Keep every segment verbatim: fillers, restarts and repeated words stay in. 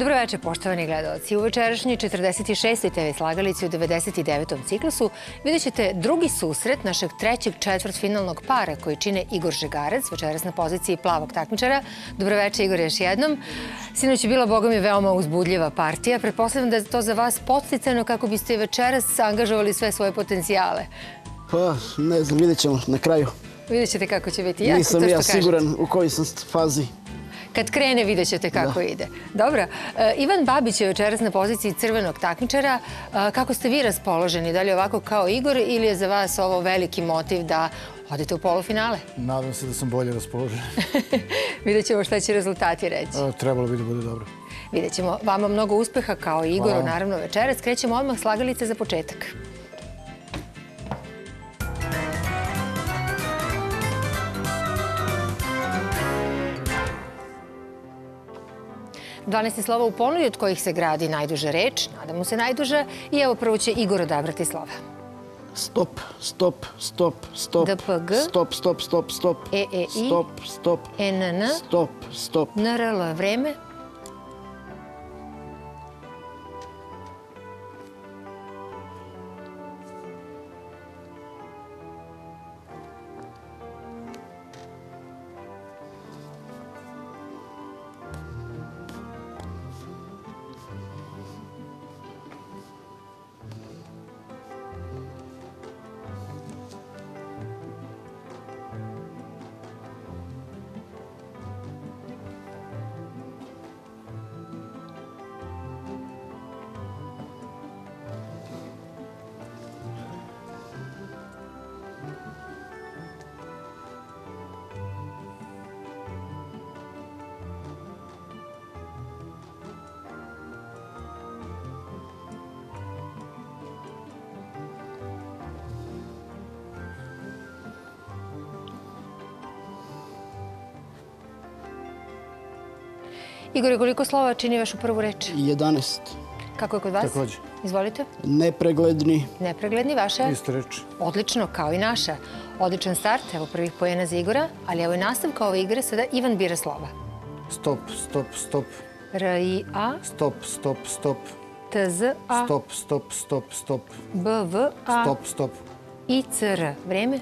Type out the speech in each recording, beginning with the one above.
Dobro večer, poštovani gledalci. U večerašnjoj četrdeset šestoj te ve slagalici u devedeset devetom ciklusu vidjet ćete drugi susret našeg trećeg četvrtfinalnog para koji čine Igor Žegarec, večeras na poziciji plavog takmičara. Dobro večer, Igor, još jednom. Sinoć je bila, boga mi, veoma uzbudljiva partija. Pretpostavljam da je to za vas podsticajno kako biste večeras angažovali sve svoje potencijale. Pa, ne znam, vidjet ćemo na kraju. Vidjet ćete kako će biti. Nisam ja siguran u kojoj sam fazi. Kad krene, vidjet ćete kako ide. Dobro. Ivan Babić je večeras na poziciji crvenog takmičara. Kako ste vi raspoloženi? Da li je ovako kao Igor ili je za vas ovo veliki motiv da odete u polufinale? Nadam se da sam bolje raspoložen. Vidjet ćemo šta će rezultati reći. Trebalo bi da bude dobro. Vidjet ćemo. Vama mnogo uspeha kao i Igoru, naravno, večeras. Krećemo odmah slagalice za početak. dvanaest slova u ponudi od kojih se gradi najduža reč, nadamo se najduža, i evo prvo će Igor odabrati slova. Stop, stop, stop, stop. D P G. Stop, stop, stop, stop. E E I. Stop, stop. N N. Stop, stop. N R L. Vreme. Igor, koliko slova čini vašu prvu reč? jedanaest. Kako je kod vas? Takođe. Izvolite. Nepregledni. Nepregledni, vaše? Isto reč. Odlično, kao i naša. Odličan start, evo prvih poena za Igora, ali evo i nastavka ove igre, sada Ivan bira slova. Stop, stop, stop. R I A. Stop, stop, stop. T Z A. Stop, stop, stop, stop. B V A. Stop, stop. I C R. Vreme?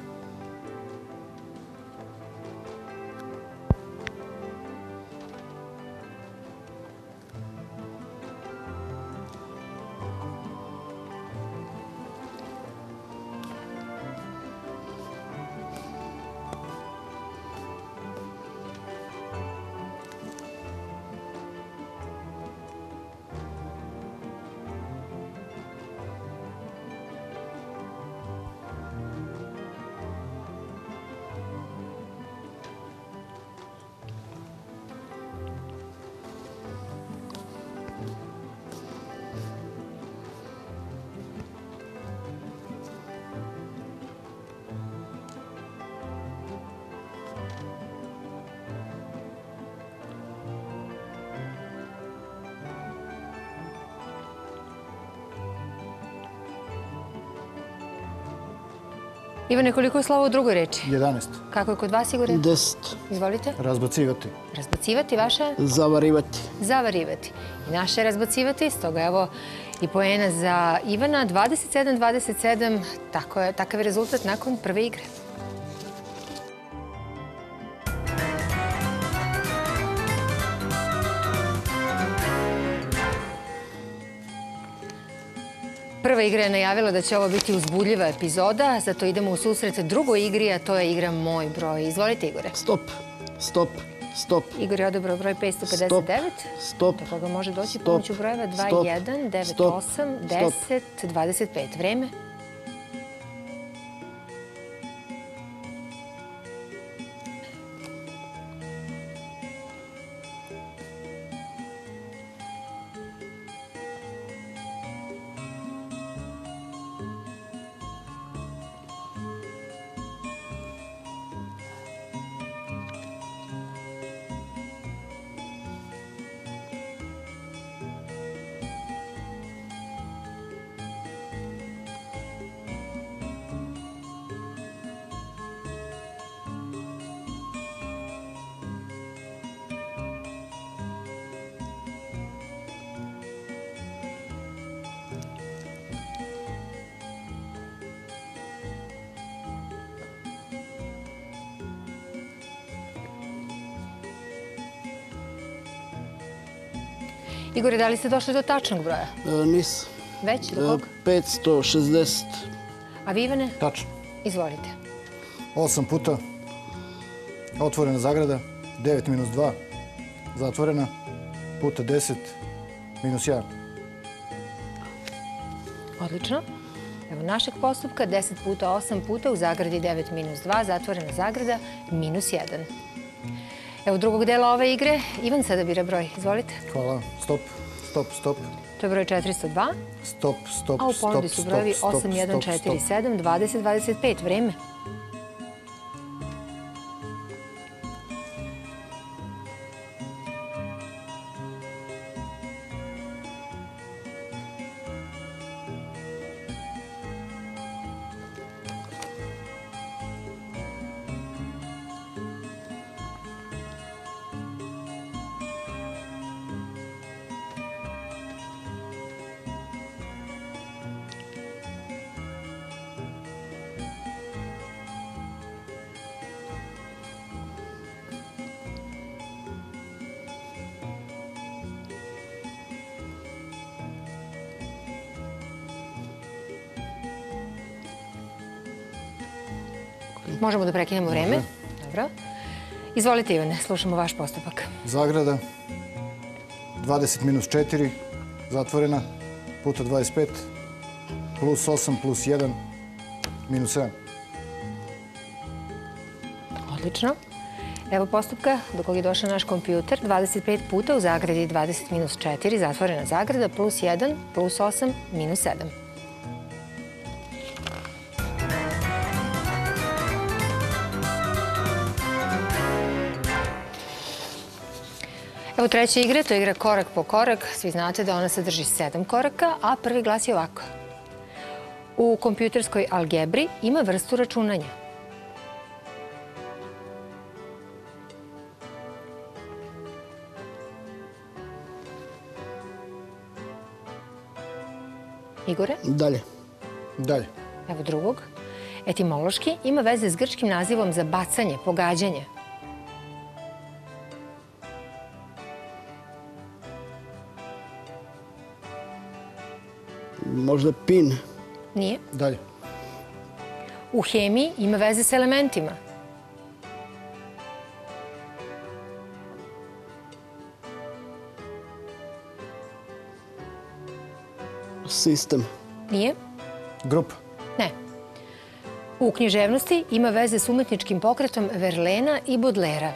Ivane, koliko je slova u drugoj reči? jedanaest. Kako je kod vas, Igore? deset. Izvolite. Razbacivati. Razbacivati, vaše? Zavarivati. Zavarivati. I naše je razbacivati, stoga evo i poena za Ivana. dvadeset sedam dvadeset sedam, takav je rezultat nakon prve igre. Prva igra je najavila da će ovo biti uzbudljiva epizoda, zato idemo u susret drugoj igri, a to je igra Moj broj. Izvolite, Igore. Stop, stop, stop. Igor je odabrao broj petsto pedeset devet. Stop. Do koga može doći pomoću brojeva dva jedan devet osam deset dvadeset pet. Vreme? Igore, da li ste došli do tačnog broja? E, nis. Već? Do E, kog? petsto šezdeset. A vi, Ivane? Tačno. Izvolite. Osam puta. Otvorena zagrada. devet minus dva. Zatvorena. Puta deset. Minus jedan. Odlično. Evo našeg postupka, deset puta osam puta u zagradi devet minus dva, zatvorena zagrada minus jedan. Evo drugog dela ove igre, Ivan sada bira broj. Izvolite. Hvala. Stop, stop, stop. To je broj četiristo dva, Stop, stop, a u stop, ponudi su stop, brojevi stop, osam jedan stop, četiri stop. sedam dvadeset dvadeset pet. Vreme. Možemo da prekinemo vreme? Dobro. Izvolite, Ivane, slušamo vaš postupak. Zagrada. dvadeset minus četiri. Zatvorena. Puta dvadeset pet. Plus osam, plus jedan. Minus sedam. Odlično. Evo postupka do kog je došao naš kompjuter. dvadeset pet puta u zagradi dvadeset minus četiri, zatvorena zagrada, plus jedan, plus osam, minus sedam. Evo treće igre, to je igra korak po korak. Svi znate da ona sadrži sedam koraka, a prvi glas je ovako. U kompjuterskoj algebri ima vrstu računanja. Igore? Dalje. Dalje. Evo drugog. Etimološki ima veze s grčkim nazivom za bacanje, pogađanje. Možda pin. Nije. Dalje. U hemiji ima veze s elementima. Sistem. Nije. Grupa. Ne. U književnosti ima veze s umetničkim pokretom Verlena i Baudelaira.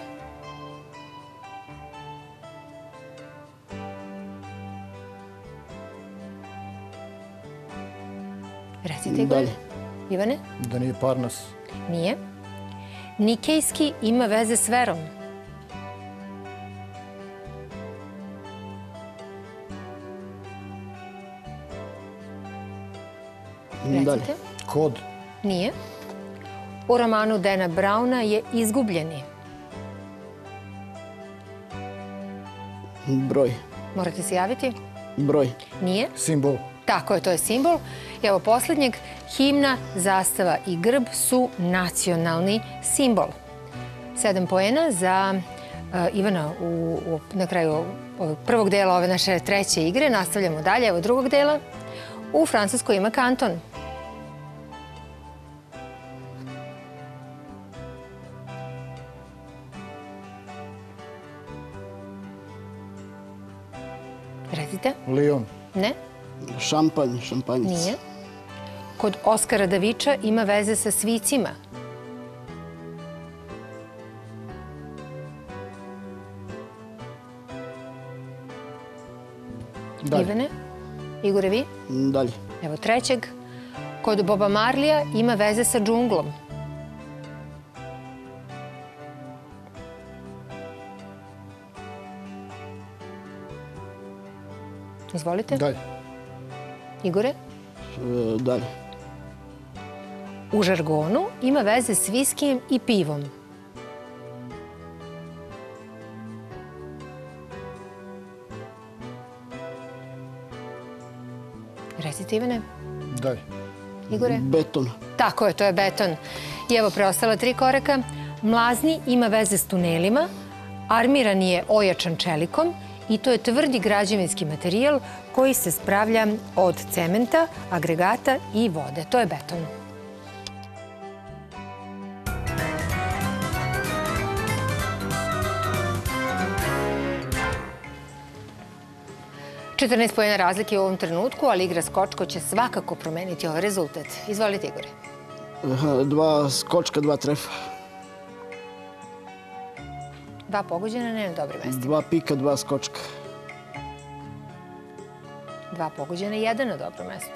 Recite, Igor. Dalje. Ivane? Da nije Parnas. Nije. Nikejski ima veze s verom. Dalje. Recite. Kod. Nije. U romanu Dana Browna je Izgubljeni. Broj. Morate se javiti. Broj. Nije. Simbol. Tako je, to je simbol. I evo posljednjeg, himna, zastava i grb su nacionalni simbol. Sedam poena za uh, Ivana u, u, na kraju ovog prvog dela ove naše treće igre. Nastavljamo dalje, evo drugog dela. U Francuskoj ima kanton. Recite. Lyon. Ne. Šampanj, šampanjac. Nije. Kod Oskara Daviča ima veze sa svicima. Dalje. Ivane? Igore, vi? Dalje. Evo trećeg. Kod Boba Marlija ima veze sa džunglom. Izvolite. Dalje. Igore? E, dalje. U žargonu ima veze s viskijem i pivom. Recite, Ivane. Dalje. Igore? Beton. Tako je, to je beton. I evo preostala tri koraka. Mlazni ima veze s tunelima, armiran je ojačan čelikom I to je tvrdi građevinski materijal koji se spravlja od cementa, agregata i vode. To je beton. četrnaest pojena razlike u ovom trenutku, ali igra skočko će svakako promeniti ovaj rezultat. Izvolite, Igore. Dva skočka, dva trefa. Dva pogođena, ne na dobrim mestima. Dva pika, dva skočka. Dva pogođena, jedan na dobrom mestu.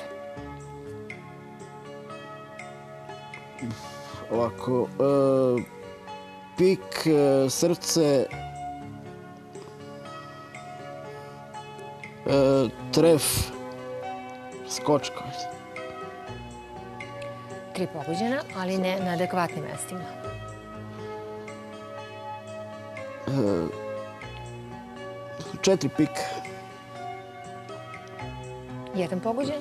Ovako, e, pik, e, srce, e, tref, skočka. Tri pogođena, ali ne na adekvatnim mestima. E, četiri pik. Jedan pogođen.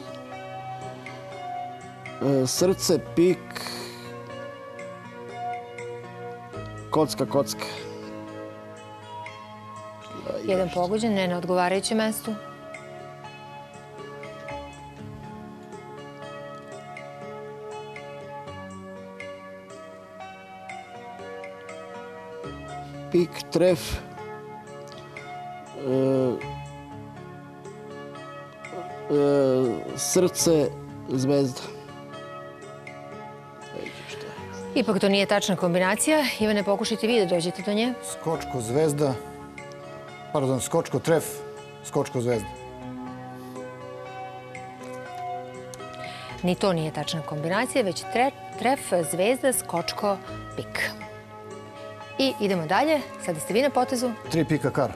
E, srce, pik, kocka, kocka. Jedan pogođen, ne na odgovarajućem mestu. Pik, tref, e, e, srce, zvezda. Ipak to nije tačna kombinacija. Ivane, pokušajte vi da dođete do nje. Skočko, zvezda. Pardon, skočko, tref, skočko, zvezda. Ni to nije tačna kombinacija, već tre, tref, zvezda, skočko, pik. I idemo dalje. Sada ste vi na potezu. Tri pika, kar.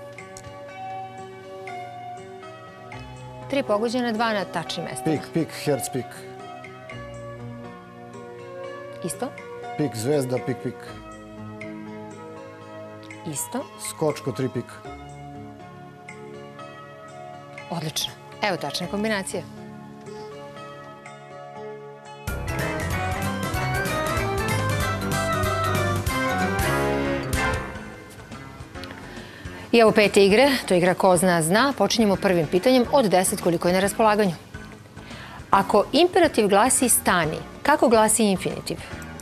Tri pogođena, dva na tačnim mestima. Pik, pik, herc, pik. Isto. Pik, zvezda, pik, pik. Isto. Skočko, tri pik. Odlično. Evo tačna kombinacija. I evo pete igre, to je igra ko zna zna. Počinjemo prvim pitanjem od deset koliko je na raspolaganju. Ako imperativ glasi stani, kako glasi infinitiv?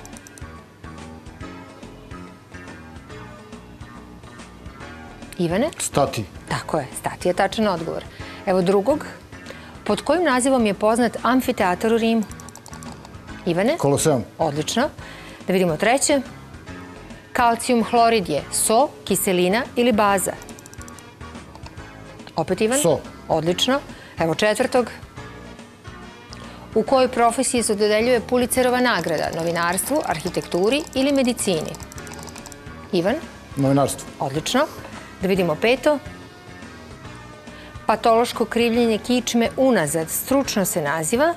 Ivane? Stati. Tako je, stati je tačan odgovor. Evo drugog. Pod kojim nazivom je poznat amfiteatar u Rimu? Ivane? Koloseum. Odlično. Da vidimo treće. Kalcijum hlorid je so, kiselina ili baza? Opet Ivan? So. Odlično. Evo četvrtog. U kojoj profesiji se dodeljuje Pulitzerova nagrada? Novinarstvu, arhitekturi ili medicini? Ivan? Novinarstvo. Odlično. Da vidimo peto. Patološko krivljenje kičme unazad stručno se naziva?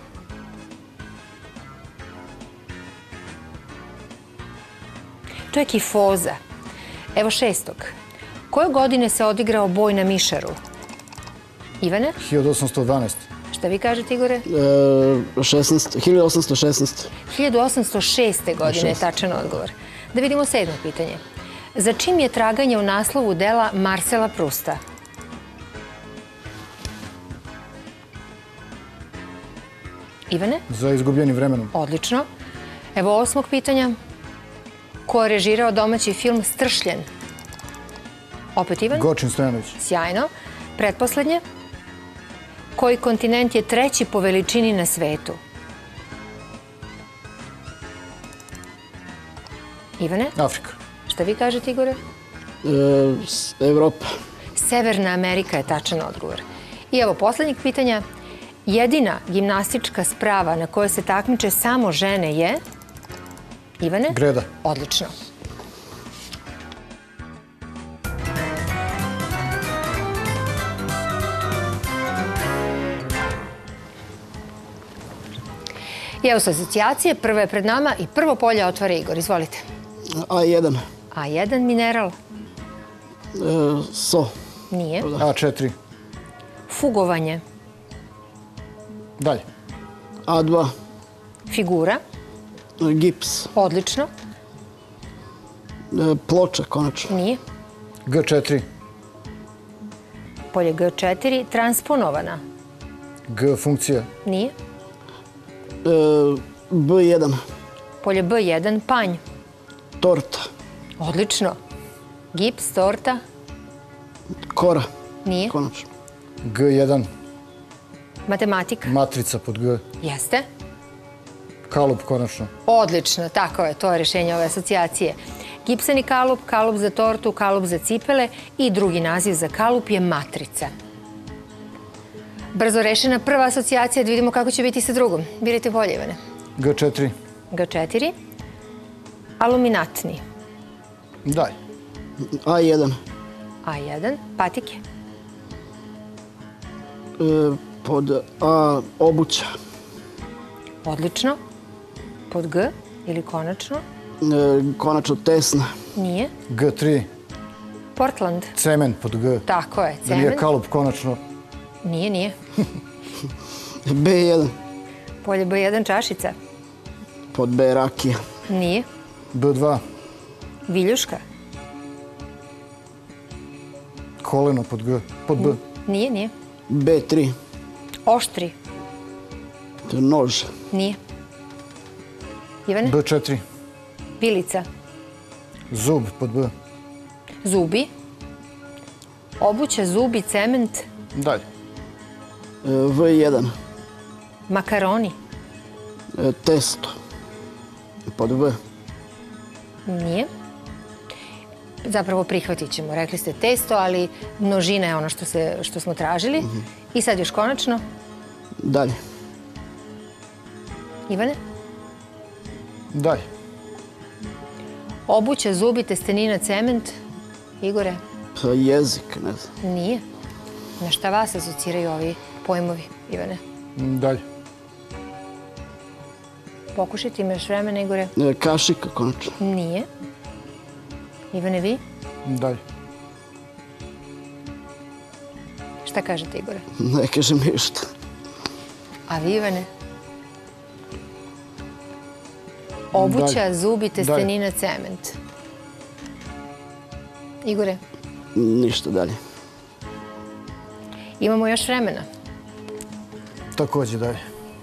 To je kifoza. Evo šestog. Koje godine se odigrao boj na Mišaru? Ivane? hiljadu osamsto dvanaest. Šta vi kažete, Igore? E, šesnaest, hiljadu osamsto šesnaest. hiljadu osamsto šeste. godine je tačan odgovor. Da vidimo sedmo pitanje. Za čim je traganje u naslovu dela Marcela Prusta? Ivane? Za izgubljenim vremenom. Odlično. Evo osmog pitanja. Ko je režirao domaći film Stršljen? Opet Ivan? Gočin Stojanović. Sjajno. Pretposlednje. Koji kontinent je treći po veličini na svetu? Ivane? Afrika. Šta vi kažete, Igore? E, s- Evropa. Severna Amerika je tačan odgovor. I evo poslednjeg pitanja. Jedina gimnastička sprava na kojoj se takmiče samo žene je... Ivane? Greda. Odlično. I evo su asocijacije. Prva je pred nama i prvo polje otvara Igor. Izvolite. A jedan. A jedan mineral? E, so. Nije. A četiri. Fugovanje? Dalje. A dva. Figura? Gips. Odlično. E, ploča, konačno. Nije. G četiri. Polje G četiri, transponovana. G funkcija. Nije. E, B jedan. Polje B jedan, panj. Torta. Odlično. Gips, torta. Kora. Nije. Konačno. G jedan. Matematika. Matrica pod G. Jeste. Kalup konačno. Odlično, tako je, to je rješenje ove asocijacije. Gipsani kalup, kalup za tortu, kalup za cipele i drugi naziv za kalup je matrica. Brzo rešena prva asocijacija, da vidimo kako će biti sa drugom. Birajte bolje, Ivane. G četiri. G četiri. Aluminatni. Daj. A jedan. A jedan. Patike. E, pod A obuća. Odlično. Pod G ili konačno? E, konačno tesna. Nije. G tri. Portland. Cement pod G. Tako je, Da nije cement. kalup konačno. Nije, nije. B jedan. Polje B jedan, čašica. Pod B rakija. Nije. B dva. Viljuška. Koleno pod G. Pod B. Nije, nije. B tri. Oštri. Nož. Nije. Ivane? B četiri. Pilica. Zub pod B. Zubi. Obuća, zubi, cement. Dalje. E, V jedan. Makaroni. E, testo. Pod V. Nije. Zapravo prihvatit ćemo. Rekli ste testo, ali množina je ono što, se, što smo tražili. I sad još konačno. Dalje. Ivane? Dalje. Obuća, zubi, testenina, cement. Igore? Pa jezik, ne znam. Nije. Na šta vas asociraju ovi pojmovi, Ivane? Dalje. Pokušajte, ima još vremena, Igore? E, kašika, konačno. Nije. Ivane, vi? Dalje. Šta kažete, Igore? Ne kažem ništa. A vi, Ivane? Obuća, Dalje. zubi, testenina, cement. Igore? Ništa dalje. Imamo još vremena. Također dalje.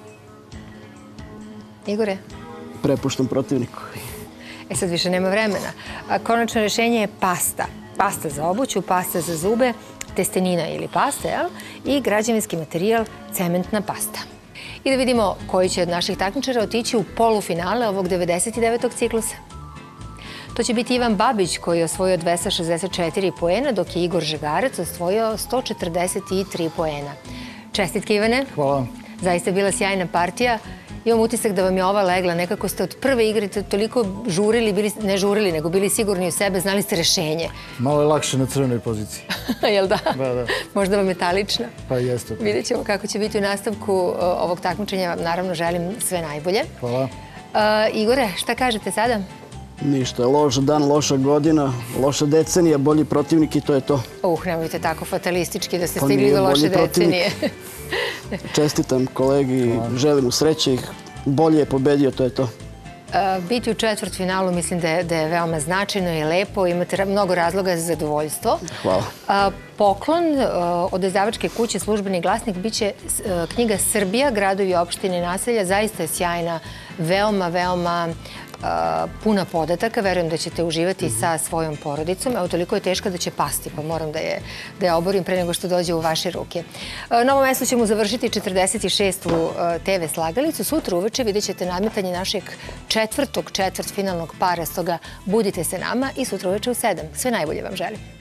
Igore? Prepuštam protivniku. E sad više nema vremena. A konačno rješenje je pasta. Pasta za obuću, pasta za zube, testenina ili pasta, jel? I građevinski materijal, cementna pasta. I da vidimo koji će od naših takmičara otići u polufinale ovog devedeset devetog ciklusa. To će biti Ivan Babić koji je osvojio dvesta šezdeset četiri poena, dok je Igor Žegarac osvojio sto četrdeset tri poena. Čestitke, Ivane. Hvala. Zaista je bila sjajna partija. Imam utisak da vam je ova legla. Nekako ste od prve igre toliko žurili, bili, ne žurili, nego bili sigurni u sebe, znali ste rešenje. Malo je lakše na crvenoj poziciji. Jel da? Da, da. Možda vam je talična. Pa jeste. Vidjet ćemo kako će biti u nastavku ovog takmičenja. Naravno, želim sve najbolje. Hvala. Uh, Igore, šta kažete sada? Ništa, loš dan, loša godina, loša decenija, bolji protivnik i to je to. Uh, nemojte tako fatalistički da ste To stigli nije do loše bolji protivnik. decenije. Čestitam kolegi, želim mu sreće i bolje je pobedio, to je to. Uh, biti u četvrtfinalu mislim da je, da je veoma značajno i lepo. Imate ra- mnogo razloga za zadovoljstvo. Hvala. Uh, poklon uh, od izdavačke kuće Službeni glasnik biće uh, knjiga Srbija, gradovi, opštine i naselja. Zaista je sjajna, veoma, veoma uh, puna podataka. Verujem da ćete uživati sa svojom porodicom. Evo, toliko je teška da će pasti, pa moram da je, da je oborim pre nego što dođe u vaše ruke. Uh, na ovom mestu ćemo završiti četrdeset šestu uh, te ve slagalicu. Sutra uveče vidjet ćete nadmetanje našeg četvrtog četvrtfinalnog para, stoga budite se nama i sutra uveče u sedam. Sve najbolje vam želim.